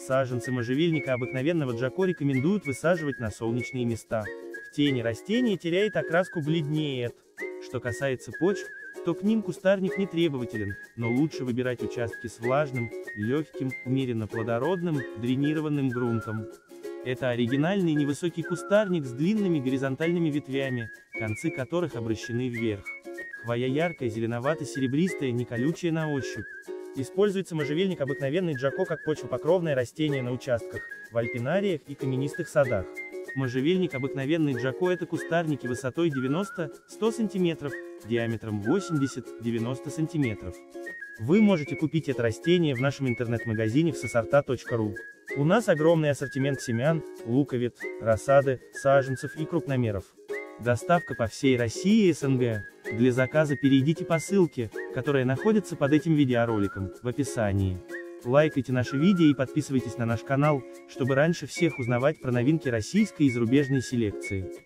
Саженцы можжевельника обыкновенного Джако рекомендуют высаживать на солнечные места. В тени растение теряет окраску, бледнеет. Что касается почв, то к ним кустарник не требователен, но лучше выбирать участки с влажным, легким, умеренно плодородным, дренированным грунтом. Это оригинальный невысокий кустарник с длинными горизонтальными ветвями, концы которых обращены вверх. Хвоя яркая, зеленовато-серебристая, не колючая на ощупь. Используется можжевельник обыкновенный Джако как почвопокровное растение на участках, в альпинариях и каменистых садах. Можжевельник обыкновенный Джако — это кустарники высотой 90-100 см, диаметром 80-90 см. Вы можете купить это растение в нашем интернет-магазине всесорта.ру. У нас огромный ассортимент семян, луковиц, рассады, саженцев и крупномеров. Доставка по всей России и СНГ. Для заказа перейдите по ссылке, которая находится под этим видеороликом, в описании. Лайкайте наши видео и подписывайтесь на наш канал, чтобы раньше всех узнавать про новинки российской и зарубежной селекции.